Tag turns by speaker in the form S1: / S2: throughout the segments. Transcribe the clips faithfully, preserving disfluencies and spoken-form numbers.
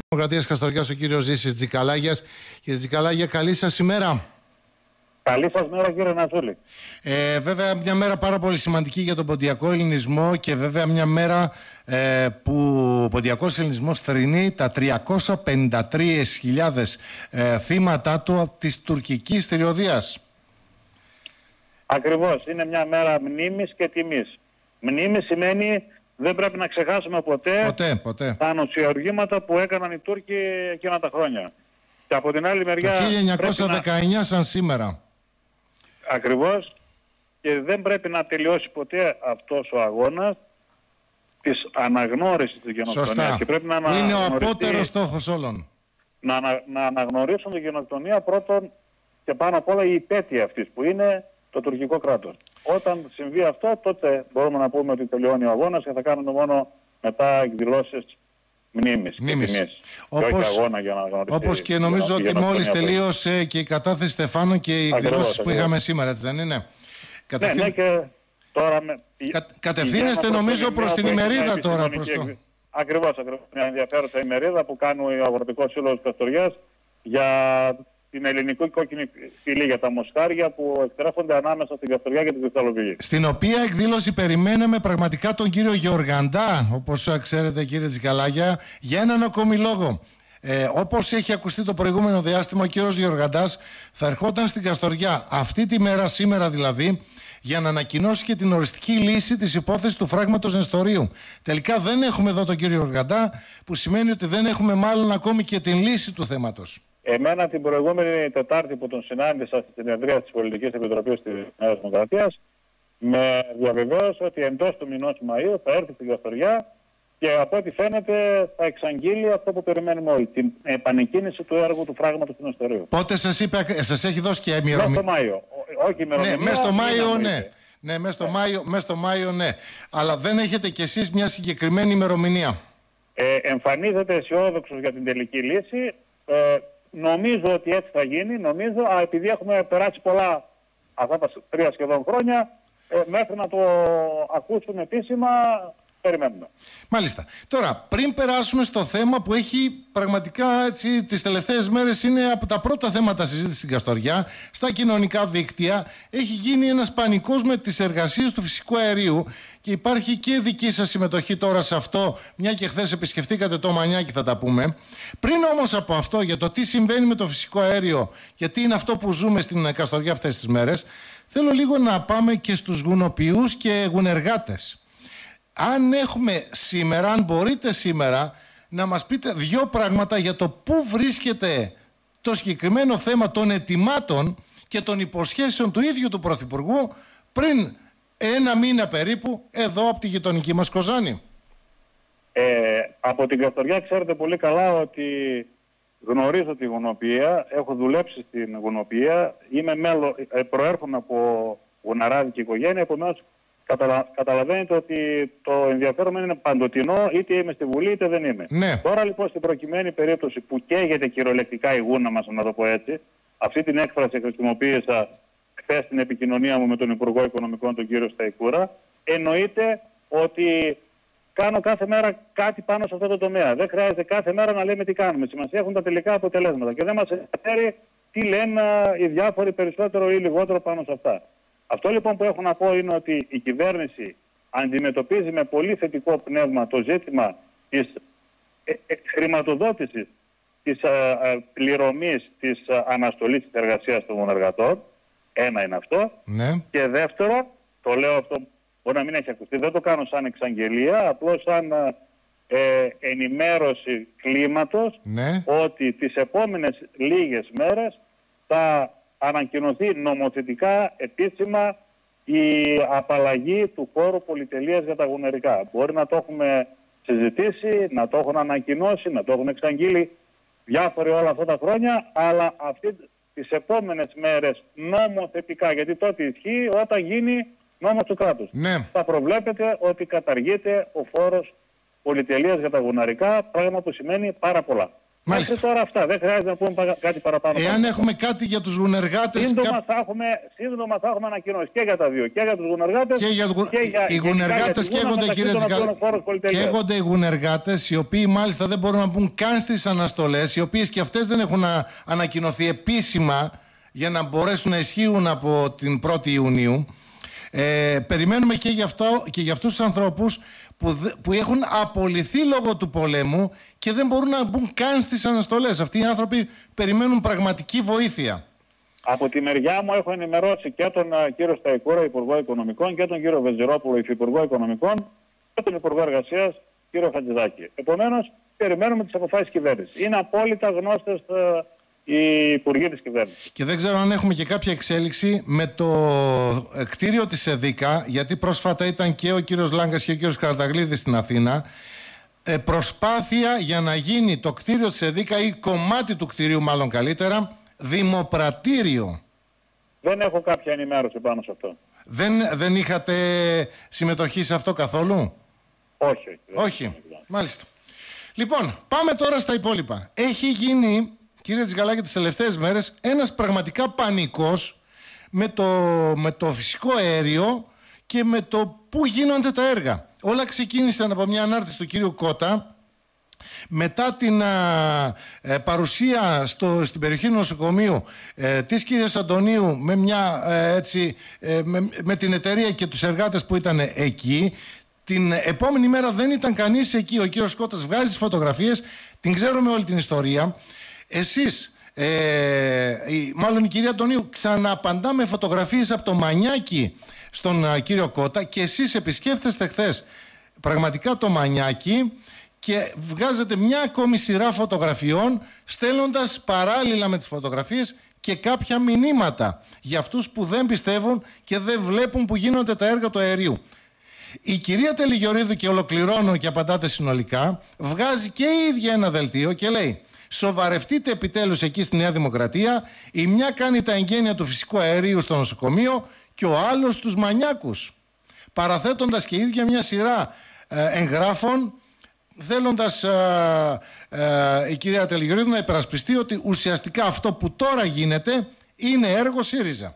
S1: Δημοκρατίας Καστοριάς, ο κύριος Ζήσης Τζικαλάγιας. Κύριε Τζικαλάγια, καλή σας ημέρα.
S2: Καλή σας μέρα, κύριε Νασούλη.
S1: Ε, βέβαια, μια μέρα πάρα πολύ σημαντική για τον ποντιακό ελληνισμό και βέβαια μια μέρα ε, που ο ποντιακός ελληνισμός θρηνεί τα τριακόσιες πενήντα τρεις χιλιάδες ε, θύματα του της τουρκικής θηριωδίας.
S2: Ακριβώς. Είναι μια μέρα μνήμης και τιμής. Μνήμη σημαίνει δεν πρέπει να ξεχάσουμε ποτέ,
S1: ποτέ, ποτέ.
S2: τα ανοσιαργήματα που έκαναν οι Τούρκοι εκείνα τα χρόνια. Και από την άλλη μεριά...
S1: Το χίλια εννιακόσια δεκαεννιά να... σαν σήμερα.
S2: Ακριβώς. Και δεν πρέπει να τελειώσει ποτέ αυτός ο αγώνας της αναγνώρισης της γενοκτονίας. Και πρέπει να
S1: είναι ο απότερος στόχος όλων.
S2: Να, ανα... να αναγνωρίσουν τη γενοκτονία πρώτον και πάνω απ' όλα η υπέτεια αυτής που είναι το τουρκικό κράτος. Όταν συμβεί αυτό, τότε μπορούμε να πούμε ότι τελειώνει ο αγώνας και θα κάνουμε μόνο μετά εκδηλώσεις μνήμης.
S1: Μνήμης.
S2: Και,
S1: όπως,
S2: και όχι αγώνα για να γνωριστεί.
S1: Όπως και νομίζω ότι μόλις τελείωσε και η κατάθεση Στεφάνου και οι εκδηλώσεις που είχαμε σήμερα, έτσι δεν είναι?
S2: Κατευθύν... Ναι, ναι, και τώρα με...
S1: Κα... Κατευθύνεστε νομίζω προς την ημερίδα τώρα. Προς το...
S2: Ακριβώς, ακριβώς. Μια ενδιαφέρουσα ημερίδα που κάνει ο Αγροτικός Σύλλογος Καστοριάς για την ελληνική κόκκινη φυλή, για τα μοσχάρια που εκτρέφονται ανάμεσα στην Καστοριά και την Κρυσταλλοπηγή.
S1: Στην οποία εκδήλωση περιμέναμε πραγματικά τον κύριο Γεωργαντά, όπως ξέρετε κύριε Τζικαλάγια, για έναν ακόμη λόγο. Ε, όπως έχει ακουστεί το προηγούμενο διάστημα, ο κύριος Γεωργαντάς θα ερχόταν στην Καστοριά αυτή τη μέρα, σήμερα δηλαδή, για να ανακοινώσει και την οριστική λύση της υπόθεσης του φράγματος Νεστορίου. Τελικά δεν έχουμε εδώ τον κύριο Γεωργαντά, που σημαίνει ότι δεν έχουμε μάλλον ακόμη και την λύση του θέματος.
S2: Εμένα την προηγούμενη Τετάρτη που τον συνάντησα στη συνεδρία της Πολιτικής Επιτροπής της Νέας Δημοκρατίας, με διαβεβαίωσε ότι εντός του μηνός Μαΐου θα έρθει στην Καστοριά και από ό,τι φαίνεται θα εξαγγείλει αυτό που περιμένουμε όλοι, την επανεκκίνηση του έργου του φράγματος του Νεστορίου.
S1: Πότε σας είπε, σας έχει δώσει και ημερομηνία?
S2: Μέσα στο Μάιο. Όχι ημερομηνία.
S1: Ναι, μέσα στο Μάιο, ναι. Ναι, μέσα στο Μάιο, μέσα στο Μάιο, ναι. Αλλά δεν έχετε κι εσείς μια συγκεκριμένη ημερομηνία?
S2: Ε, εμφανίζεται αισιόδοξος για την τελική λύση. Ε, Νομίζω ότι έτσι θα γίνει, νομίζω, α, επειδή έχουμε περάσει πολλά αυτά τα τρία σχεδόν χρόνια, ε, μέχρι να το ακούσουν επίσημα, περιμένουμε.
S1: Μάλιστα. Τώρα, πριν περάσουμε στο θέμα που έχει πραγματικά έτσι, τις τελευταίες μέρες είναι από τα πρώτα θέματα συζήτηση στην Καστοριά, στα κοινωνικά δίκτυα, έχει γίνει ένας πανικός με τις εργασίες του φυσικού αερίου και υπάρχει και δική σας συμμετοχή τώρα σε αυτό, μια και χθες επισκεφτήκατε το Μανιάκι, θα τα πούμε. Πριν όμως από αυτό, για το τι συμβαίνει με το φυσικό αέριο και τι είναι αυτό που ζούμε στην Καστοριά αυτές τις μέρες, θέλω λίγο να πάμε και στους γουνοποιούς και γουνεργάτες. Αν έχουμε σήμερα, αν μπορείτε σήμερα, να μας πείτε δύο πράγματα για το πού βρίσκεται το συγκεκριμένο θέμα των ετοιμάτων και των υποσχέσεων του ίδιου του Πρωθυπουργού πριν ένα μήνα περίπου εδώ από τη γειτονική μας Κοζάνη.
S2: Ε, από την Καστοριά ξέρετε πολύ καλά ότι γνωρίζω τη γουνοποιία, έχω δουλέψει στην γουνοποιία, είμαι μέλο, ε, προέρχομαι από γουναράδικη οικογένεια, επομένως Καταλα... καταλαβαίνετε ότι το ενδιαφέρον είναι παντοτινό, είτε είμαι στη Βουλή είτε δεν είμαι.
S1: Ναι.
S2: Τώρα λοιπόν στην προκειμένη περίπτωση που καίγεται κυριολεκτικά η γούνα μας, να το πω έτσι, αυτή την έκφραση χρησιμοποίησα χθες στην επικοινωνία μου με τον Υπουργό Οικονομικών, τον κύριο Σταϊκούρα, εννοείται ότι κάνω κάθε μέρα κάτι πάνω σε αυτό το τομέα. Δεν χρειάζεται κάθε μέρα να λέμε τι κάνουμε. Σημασία έχουν τα τελικά αποτελέσματα και δεν μας ενδιαφέρει τι λένε οι διάφοροι περισσότερο ή λιγότερο πάνω σε αυτά. Αυτό λοιπόν που έχω να πω είναι ότι η κυβέρνηση αντιμετωπίζει με πολύ θετικό πνεύμα το ζήτημα της ε, ε, χρηματοδότησης, της ε, ε, πληρωμής, της ε, αναστολής της εργασίας των γονεργατών. Ένα είναι αυτό.
S1: Ναι.
S2: Και δεύτερο, το λέω αυτό, μπορεί να μην έχει ακουστεί, δεν το κάνω σαν εξαγγελία, απλώς σαν ε, ενημέρωση κλίματος,
S1: ναι,
S2: ότι τις επόμενες λίγες μέρες θα ανακοινωθεί νομοθετικά επίσημα η απαλλαγή του φόρου πολυτελείας για τα γουνερικά. Μπορεί να το έχουμε συζητήσει, να το έχουν ανακοινώσει, να το έχουν εξαγγείλει διάφοροι όλα αυτά τα χρόνια, αλλά αυτή τις επόμενες μέρες νομοθετικά, γιατί τότε ισχύει όταν γίνει νόμος του κράτους.
S1: Ναι.
S2: Θα προβλέπετε ότι καταργείται ο φόρος πολυτελείας για τα γουναρικά, πράγμα που σημαίνει πάρα πολλά.
S1: Μάλιστα.
S2: Μέχρι τώρα αυτά. Δεν χρειάζεται να πούμε κάτι παραπάνω.
S1: Εάν έχουμε κάτι για τους γουνεργάτες.
S2: Σύντομα,
S1: κα...
S2: θα έχουμε, σύντομα θα έχουμε ανακοινώσει και για τα δύο. Και για τους γουνεργάτες.
S1: Και για... Και για... Οι γουνεργάτες καίγονται, κύριε Τζιγαλάκη. Καίγονται οι γουνεργάτες, οι οποίοι μάλιστα δεν μπορούν να μπουν καν στις αναστολές, οι οποίες και αυτές δεν έχουν ανακοινωθεί επίσημα για να μπορέσουν να ισχύουν από την πρώτη Ιουνίου. Ε, περιμένουμε και για, αυτό, και για αυτούς τους ανθρώπους που, που έχουν απολυθεί λόγω του πολέμου και δεν μπορούν να μπουν καν στις αναστολές. Αυτοί οι άνθρωποι περιμένουν πραγματική βοήθεια.
S2: Από τη μεριά μου έχω ενημερώσει και τον uh, κύριο Σταϊκούρα, Υπουργό Οικονομικών, και τον κύριο Βεζιρόπουλο, Υφυπουργό Οικονομικών, και τον Υπουργό Εργασίας, κύριο Χατζηδάκη. Επομένως, περιμένουμε τις αποφάσεις κυβέρνησης. Είναι απόλυτα γνώστες uh, οι υπουργοί της κυβέρνησης.
S1: Και δεν ξέρω αν έχουμε και κάποια εξέλιξη με το κτίριο της ΕΔΙΚΑ, γιατί πρόσφατα ήταν και ο κύριος Λάγκας και ο κύριος Καραταγλίδης στην Αθήνα. Ε, προσπάθεια για να γίνει το κτίριο της ΕΔΙΚΑ, ή κομμάτι του κτιρίου μάλλον καλύτερα, δημοπρατήριο.
S2: Δεν έχω κάποια ενημέρωση πάνω σε αυτό.
S1: Δεν, δεν είχατε συμμετοχή σε αυτό καθόλου?
S2: Όχι.
S1: Όχι. όχι. Μάλιστα. Λοιπόν, πάμε τώρα στα υπόλοιπα. Έχει γίνει, κύριε Τζιγαλάκη, τις τελευταίες μέρες ένας πραγματικά πανικός με το, με το φυσικό αέριο και με το πού γίνονται τα έργα. Όλα ξεκίνησαν από μια ανάρτηση του κύριου Κώτα μετά την α, ε, παρουσία στο, στην περιοχή νοσοκομείου ε, της κυρίας Αντωνίου με, μια, ε, έτσι, ε, με, με την εταιρεία και τους εργάτες που ήταν εκεί. Την επόμενη μέρα δεν ήταν κανείς εκεί. Ο κύριος Κώτας βγάζει τις φωτογραφίες, την ξέρουμε όλη την ιστορία. Εσείς, ε, η, μάλλον η κυρία Αντωνίου, ξαναπαντά με φωτογραφίες από το Μανιάκι στον α, κύριο Κώτα, και εσείς επισκέφτεστε χθες πραγματικά το Μανιάκι και βγάζετε μια ακόμη σειρά φωτογραφιών, στέλνοντας παράλληλα με τις φωτογραφίες και κάποια μηνύματα για αυτούς που δεν πιστεύουν και δεν βλέπουν που γίνονται τα έργα του αερίου. Η κυρία Τελιγιορίδου, και ολοκληρώνω και απαντάτε συνολικά, βγάζει και η ίδια ένα δελτίο και λέει: σοβαρευτείτε επιτέλους εκεί στη Νέα Δημοκρατία, η μια κάνει τα εγγένεια του φυσικού αερίου στο νοσοκομείο και ο άλλος τους μανιάκους. Παραθέτοντας και η ίδια μια σειρά ε, εγγράφων, θέλοντας ε, ε, η κυρία Τελιγιορίδου να υπερασπιστεί ότι ουσιαστικά αυτό που τώρα γίνεται είναι έργο ΣΥΡΙΖΑ.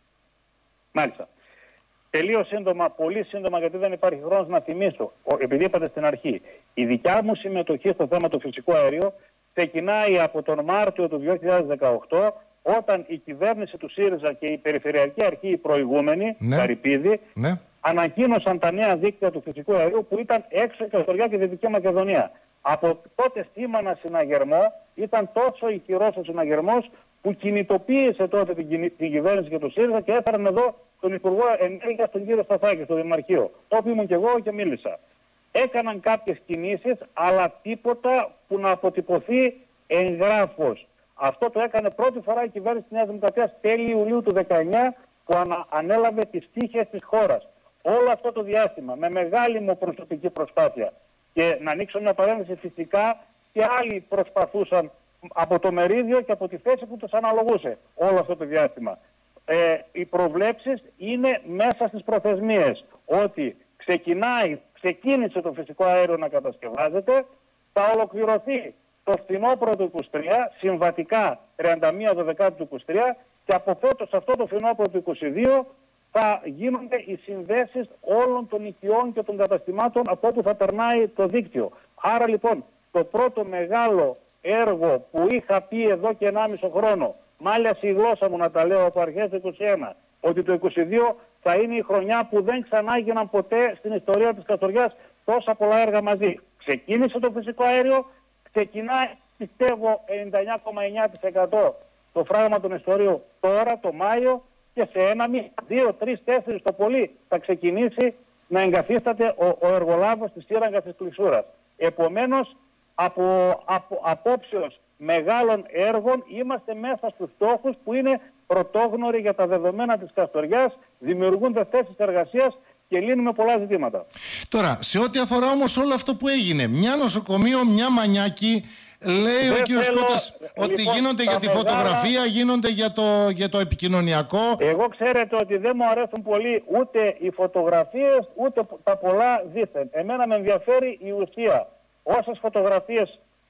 S2: Μάλιστα. Τελείως σύντομα, πολύ σύντομα, γιατί δεν υπάρχει χρόνος, να θυμίσω, επειδή είπατε στην αρχή, η δικιά μου συμμετοχή στο θέμα του φυσικού αερίου ξεκινάει από τον Μάρτιο του δύο χιλιάδες δεκαοκτώ, όταν η κυβέρνηση του ΣΥΡΙΖΑ και η Περιφερειακή Αρχή, η προηγούμενη, ναι. Καρυπίδη, ναι. ανακοίνωσαν τα νέα δίκτυα του φυσικού αερίου που ήταν έξω Καστοριά και Δυτική Μακεδονία. Από τότε σήμανα συναγερμό, ήταν τόσο ηχηρός ο συναγερμός που κινητοποίησε τότε την, την κυβέρνηση και το ΣΥΡΙΖΑ και έφεραν εδώ τον Υπουργό Ενέργειας, τον κύριο Σταθάκη, στο Δημαρχείο, όπου ήμουν και εγώ και μίλησα. Έκαναν κάποιες κινήσεις, αλλά τίποτα που να αποτυπωθεί εγγράφος. Αυτό το έκανε πρώτη φορά η κυβέρνηση της Νέας Δημοκρατίας τέλη Ιουλίου του δεκαεννιά, που ανα, ανέλαβε τις τύχες της χώρας. Όλο αυτό το διάστημα, με μεγάλη μου προσωπική προσπάθεια, και να ανοίξω μια παρένθεση, φυσικά και άλλοι προσπαθούσαν από το μερίδιο και από τη θέση που τους αναλογούσε όλο αυτό το διάστημα. Ε, οι προβλέψεις είναι μέσα στις προθεσμίες, ότι ξεκινάει, ξεκίνησε το φυσικό αέριο να κατασκευάζεται, θα ολοκληρωθεί το φθινόπωρο του είκοσι τρία, συμβατικά τριάντα μία Δεκάτου του είκοσι τρία, και από φέτος αυτό το φθινόπωρο του είκοσι δύο θα γίνονται οι συνδέσεις όλων των οικειών και των καταστημάτων από όπου θα περνάει το δίκτυο. Άρα λοιπόν το πρώτο μεγάλο έργο που είχα πει εδώ και ενάμιση χρόνο, μάλιασε η γλώσσα μου να τα λέω από αρχές του είκοσι ένα, ότι το είκοσι δύο θα είναι η χρονιά που δεν ξανά έγιναν ποτέ στην ιστορία της Καστοριάς τόσα πολλά έργα μαζί. Ξεκίνησε το φυσικό αέριο, ξεκινάει, πιστεύω, ενενήντα εννιά κόμμα εννιά τοις εκατό το φράγμα των ιστορίων τώρα, το Μάιο, και σε ένα μήνα, δύο, τρεις, τέσσερις το πολύ, θα ξεκινήσει να εγκαθίσταται ο, ο εργολάβος της σύραγγας της Κλεισούρας. Επομένως, από, από απόψεως μεγάλων έργων είμαστε μέσα στους στόχους που είναι πρωτόγνωροι για τα δεδομένα της Καστοριάς, δημιουργούνται θέσεις εργασίας και λύνουμε πολλά ζητήματα.
S1: Τώρα, σε ό,τι αφορά όμως όλο αυτό που έγινε, μια νοσοκομείο, μια Μανιάκι, λέει δεν ο κύριος θέλω... Κώτας ότι λοιπόν, γίνονται για τη μεγάλα... φωτογραφία, γίνονται για το, για το επικοινωνιακό.
S2: Εγώ ξέρετε ότι δεν μου αρέσουν πολύ ούτε οι φωτογραφίες, ούτε τα πολλά δήθεν. Εμένα με ενδιαφέρει η ουσία. Όσες φωτογραφίες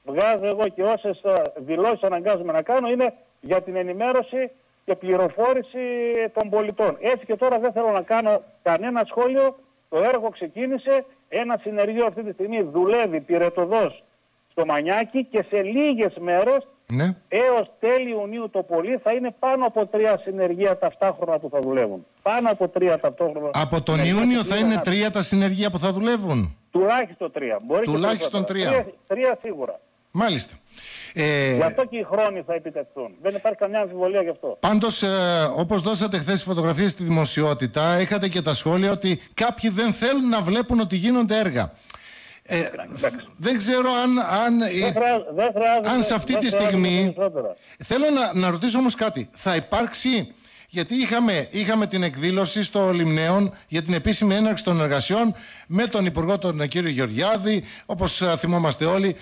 S2: βγάζω εγώ και όσες δηλώσεις αναγκάζομαι να κάνω είναι για την ενημέρωση και πληροφόρηση των πολιτών. Έτσι και τώρα δεν θέλω να κάνω κανένα σχόλιο. Το έργο ξεκίνησε. Ένα συνεργείο αυτή τη στιγμή δουλεύει πυρετωδώς στο Μανιάκι και σε λίγες μέρες, ναι, έως τέλη Ιουνίου το πολύ, θα είναι πάνω από τρία συνεργεία ταυτόχρονα που θα δουλεύουν. Πάνω από τρία ταυτόχρονα.
S1: Από τον Ιούνιο θα είναι τρία τα συνεργεία που θα δουλεύουν.
S2: Τουλάχιστον τρία. Μπορεί
S1: Τουλάχιστον τρία.
S2: τρία. Τρία σίγουρα.
S1: Μάλιστα. Ε...
S2: Γι' αυτό και οι χρόνοι θα επιτευχθούν. Δεν υπάρχει καμιά αμφιβολία γι' αυτό.
S1: Πάντως, ε, όπως δώσατε χθες φωτογραφίες στη δημοσιότητα, είχατε και τα σχόλια ότι κάποιοι δεν θέλουν να βλέπουν ότι γίνονται έργα. Ε, δεν ξέρω αν, αν,
S2: δεν χρειά, δεν
S1: αν σε αυτή τη στιγμή... Θέλω να, να ρωτήσω όμως κάτι. Θα υπάρξει... Γιατί είχαμε, είχαμε την εκδήλωση στο Λιμνέον για την επίσημη έναρξη των εργασιών με τον Υπουργό τον κύριο Γεωργιάδη, όπως θυμόμαστε όλοι.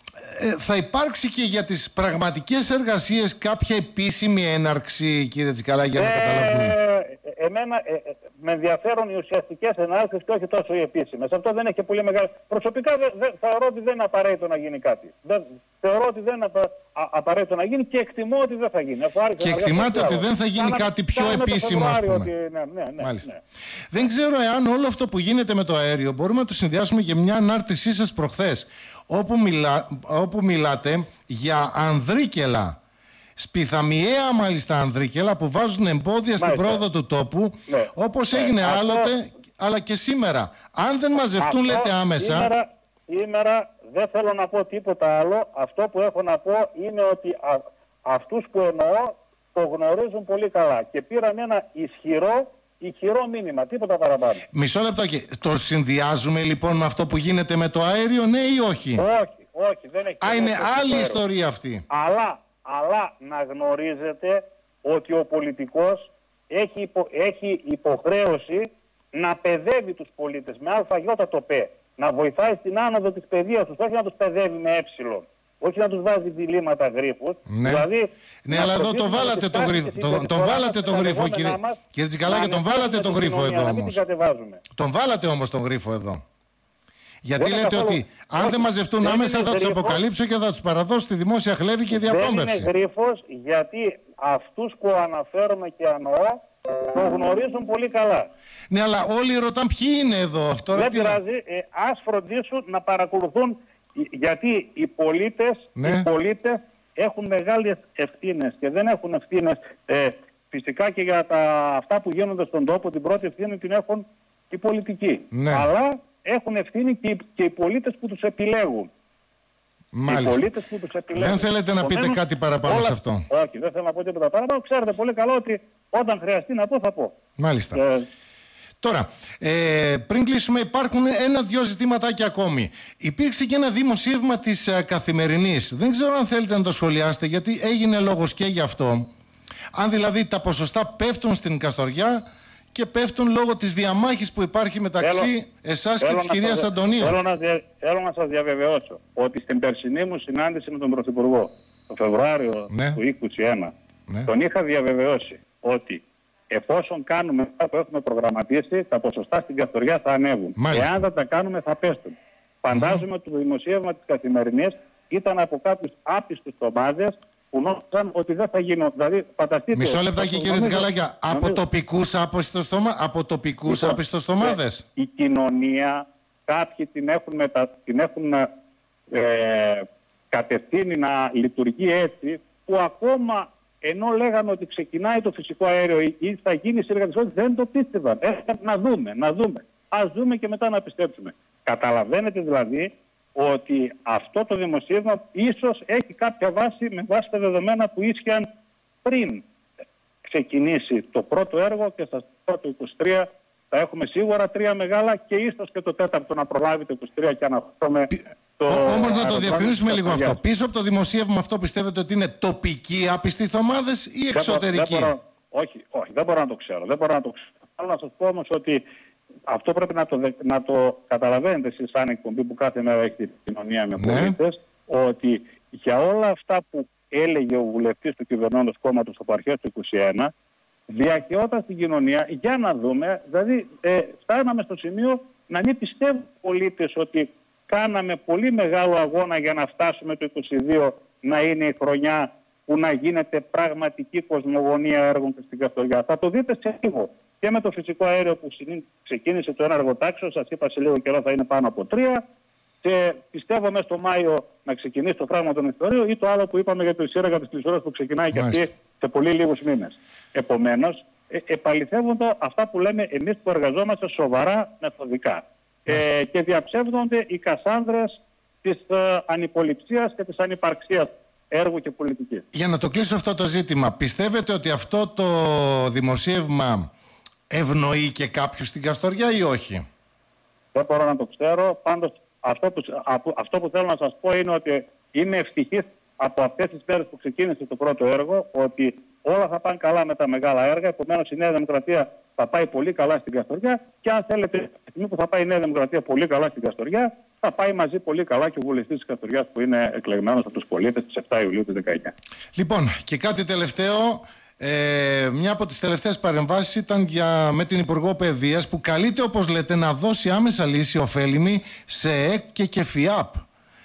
S1: Ε, θα υπάρξει και για τις πραγματικές εργασίες κάποια επίσημη έναρξη, κύριε Τζικαλά, για να ε, καταλάβουμε?
S2: Εμένα ε, ε, με ενδιαφέρουν οι ουσιαστικές ενάρξεις και όχι τόσο οι επίσημες. Αυτό δεν έχει πολύ μεγάλη... Προσωπικά δε, δε, θεωρώ ότι δεν είναι απαραίτητο να γίνει κάτι. Δεν, θεωρώ ότι δεν είναι απα, α, απαραίτητο να γίνει και εκτιμώ ότι δεν θα γίνει.
S1: Και εκτιμάτε ότι δεν θα γίνει κάτι πιο επίσημο, ας πούμε. Ότι, ναι, ναι, ναι, Μάλιστα. Ναι. Δεν ξέρω εάν όλο αυτό που γίνεται με το αέριο μπορούμε να το συνδυάσουμε και μια ανάρτησή σας προχθές, όπου, μιλά, όπου μιλάτε για ανδρίκελα, σπιθαμιαία μάλιστα ανδρίκελα που βάζουν εμπόδια μάλιστα στην πρόοδο του τόπου, ναι, όπως ναι, έγινε αυτό, άλλοτε αλλά και σήμερα. Αν δεν μαζευτούν, αυτό, λέτε άμεσα...
S2: Σήμερα, σήμερα δεν θέλω να πω τίποτα άλλο. Αυτό που έχω να πω είναι ότι α, αυτούς που εννοώ το γνωρίζουν πολύ καλά και πήραν ένα ισχυρό Ηχηρό μήνυμα, τίποτα παραπάνω.
S1: Μισό λεπτό και το συνδυάζουμε λοιπόν με αυτό που γίνεται με το αέριο, ναι ή όχι?
S2: Όχι, όχι, δεν έχει.
S1: Α, είναι άλλη ιστορία αυτή.
S2: Αλλά, αλλά να γνωρίζετε ότι ο πολιτικός έχει, υπο, έχει υποχρέωση να παιδεύει τους πολίτες με αλφαγιώτα π. Να βοηθάει στην άνοδο της παιδείας τους, όχι να τους παιδεύει με ε. Όχι να τους βάζει διλήμματα γρίφους.
S1: Ναι,
S2: δηλαδή,
S1: ναι αλλά εδώ το βάλατε το γρίφο. Το, τον βάλατε το γρίφο, κύριε, κύριε Τζικαλάκη, τον βάλατε το γρίφο εδώ όμως. Τον βάλατε όμως τον γρίφο εδώ. Γιατί δεν λέτε καθόλου, ότι αν όχι, δεν μαζευτούν δεν άμεσα θα τους αποκαλύψω και θα τους παραδώσω στη δημόσια χλέβη και διαπόμπευση.
S2: Δεν είναι γρίφος, γιατί αυτούς που αναφέρομαι και ανωώ το γνωρίζουν πολύ καλά.
S1: Ναι, αλλά όλοι ρωτάνε ποιοι είναι εδώ. Τώρα
S2: δεν
S1: τι...
S2: πειράζει, ε, ας φροντίσουν να παρακολουθούν. Γιατί οι πολίτες, ναι. οι πολίτες έχουν μεγάλες ευθύνες και δεν έχουν ευθύνες ε, φυσικά και για τα, αυτά που γίνονται στον τόπο. Την πρώτη ευθύνη την έχουν οι πολιτικοί. Ναι. Αλλά έχουν ευθύνη και, και οι πολίτες που τους επιλέγουν.
S1: Μάλιστα.
S2: Οι πολίτες που τους επιλέγουν.
S1: Δεν θέλετε να πείτε Ομένως, κάτι παραπάνω
S2: όλα...
S1: σε αυτό?
S2: Όχι, δεν θέλω να πω τίποτα παραπάνω. Ξέρετε πολύ καλά ότι όταν χρειαστεί να πω θα πω.
S1: Μάλιστα.
S2: Ε,
S1: Τώρα, ε, πριν κλείσουμε, υπάρχουν ένα-δυο ζητήματάκια ακόμη. Υπήρξε και ένα δημοσίευμα της ε, Καθημερινής. Δεν ξέρω αν θέλετε να το σχολιάσετε, γιατί έγινε λόγος και γι' αυτό. Αν δηλαδή τα ποσοστά πέφτουν στην Καστοριά και πέφτουν λόγω της διαμάχης που υπάρχει μεταξύ θέλω, εσάς και της κυρίας σας, Αντωνίου.
S2: Θέλω να, θέλω να σας διαβεβαιώσω ότι στην περσινή μου συνάντηση με τον Πρωθυπουργό, το Φεβρουάριο ναι. του είκοσι ένα, ναι. τον είχα διαβεβαιώσει ότι εφόσον κάνουμε αυτά που έχουμε προγραμματίσει, τα ποσοστά στην Καστοριά θα ανέβουν. Μάλιστα. Εάν δεν τα κάνουμε θα πέσουν. Φαντάζομαι mm. ότι το δημοσίευμα της Καθημερινής ήταν από κάποιους άπιστους ομάδες που νόμιζαν ότι δεν θα γίνουν. Δηλαδή, φανταστείτε...
S1: Μισό λεπτάκι κύριε Τζικαλάκια. Από τοπικούς άπιστοστομάδες.
S2: Η κοινωνία, κάποιοι την έχουν, μετα... την έχουν ε, κατευθύνει να λειτουργεί έτσι, που ακόμα... ενώ λέγαμε ότι ξεκινάει το φυσικό αέριο ή θα γίνει συνεργατισμός, δεν το πίστευαν. Έρχεται να δούμε, να δούμε. Ας δούμε και μετά να πιστέψουμε. Καταλαβαίνετε δηλαδή ότι αυτό το δημοσίευμα ίσως έχει κάποια βάση με βάση τα δεδομένα που ίσχυαν πριν ξεκινήσει το πρώτο έργο και στα πρώτο είκοσι τρία θα έχουμε σίγουρα τρία μεγάλα και ίσως και το τέταρτο να προλάβει το είκοσι τρία και να έχουμε...
S1: Όμως να το διευκρινίσουμε λίγο αυτό. Πίσω από το δημοσίευμα αυτό πιστεύετε ότι είναι τοπικοί άπιστοι-θωμάδες ή εξωτερικοί?
S2: Δεν μπορώ, όχι, όχι, δεν μπορώ να το ξέρω. Δεν μπορώ να το ξέρω. Θέλω να σας πω όμως ότι αυτό πρέπει να το, να το καταλαβαίνετε εσείς σαν εκπομπή που κάθε μέρα έχει την κοινωνία με πολίτες, ναι. ότι για όλα αυτά που έλεγε ο βουλευτής του κυβερνώντος κόμματος από αρχές του είκοσι ένα, διακαιόταν στην κοινωνία για να δούμε, δηλαδή ε, φτάναμε στο σημείο να μην πιστεύουν οι πολίτες ότι κάναμε πολύ μεγάλο αγώνα για να φτάσουμε το είκοσι δύο να είναι η χρονιά που να γίνεται πραγματική κοσμογονία έργων στην Καστοριά. Θα το δείτε σε λίγο. Και με το φυσικό αέριο που ξεκίνησε το ένα εργοτάξιο, σας είπα σε λίγο καιρό θα είναι πάνω από τρία. Και πιστεύω μέσα στο Μάιο να ξεκινήσει το φράγμα των ιστορίων, ή το άλλο που είπαμε για το σύραγγα της Κλεισουράς που ξεκινάει και αυτή σε πολύ λίγους μήνες. Επομένως, ε, επαληθεύονται αυτά που λέμε εμείς που εργαζόμαστε σοβαρά μεθοδικά. Ε, και διαψεύδονται οι κασάνδρες της ε, ανυποληψίας και της ανυπαρξίας έργου και πολιτικής.
S1: Για να το κλείσω αυτό το ζήτημα, πιστεύετε ότι αυτό το δημοσίευμα ευνοεί και κάποιους στην Καστοριά ή όχι?
S2: Δεν μπορώ να το ξέρω. Πάντως αυτό που, αυτό που θέλω να σας πω είναι ότι είμαι ευτυχής από αυτές τις μέρες που ξεκίνησε το πρώτο έργο, ότι όλα θα πάνε καλά με τα μεγάλα έργα. Επομένως η Νέα Δημοκρατία θα πάει πολύ καλά στην Καστοριά και αν θέλετε, τη στιγμή που θα πάει η Νέα Δημοκρατία πολύ καλά στην Καστοριά, θα πάει μαζί πολύ καλά και ο βουλευτής της Καστοριάς που είναι εκλεγμένος από τους πολίτες στις επτά Ιουλίου του δεκαεννιά.
S1: Λοιπόν, και κάτι τελευταίο. Ε, μια από τις τελευταίες παρεμβάσεις ήταν για, με την Υπουργό Παιδείας που καλείται, όπως λέτε, να δώσει άμεσα λύση ωφέλιμη σε ΕΚ και ΚΕΦΙΑΠ.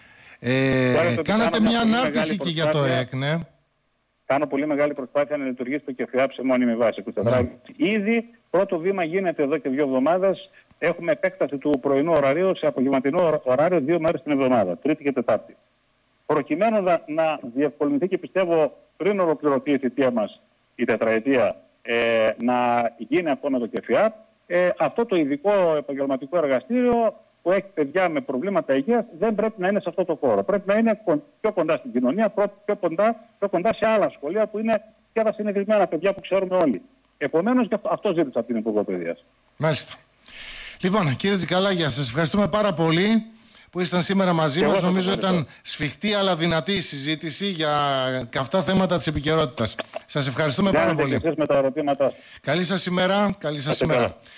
S1: Ε, κάνατε μια ανάρτηση και για το ΕΚ, ναι.
S2: Κάνω πολύ μεγάλη προσπάθεια να λειτουργήσει το ΚΕΦΙΑΠ σε μόνιμη βάση. Ναι. Ήδη πρώτο βήμα γίνεται εδώ και δύο εβδομάδες. Έχουμε επέκταση του πρωινού ωραρίου σε απογευματινό ωράριο δύο μέρες την εβδομάδα, Τρίτη και Τετάρτη. Προκειμένου να, να διευκολυνθεί και πιστεύω πριν ολοκληρωθεί η θητεία μας, η τετραετία, ε, να γίνει αυτό με το ΚΕΦΙΑΠ, ε, αυτό το ειδικό επαγγελματικό εργαστήριο που έχει παιδιά με προβλήματα υγείας δεν πρέπει να είναι σε αυτό το χώρο. Πρέπει να είναι πιο κοντά στην κοινωνία, πιο κοντά, πιο κοντά σε άλλα σχολεία που είναι και τα συνηθισμένα παιδιά που ξέρουμε όλοι. Επομένως, αυτό ζήτησα από την Υπουργό Παιδείας.
S1: Μάλιστα. Λοιπόν, κύριε Τζικαλάγια, σας ευχαριστούμε πάρα πολύ που ήσταν σήμερα μαζί μας. Νομίζω ήταν σφιχτή αλλά δυνατή η συζήτηση για καυτά θέματα της επικαιρότητας. Σας ευχαριστούμε πάρα πολύ.
S2: Με τα ερωτήματα.
S1: Καλή σας ημέρα. Καλή σας ημέρα.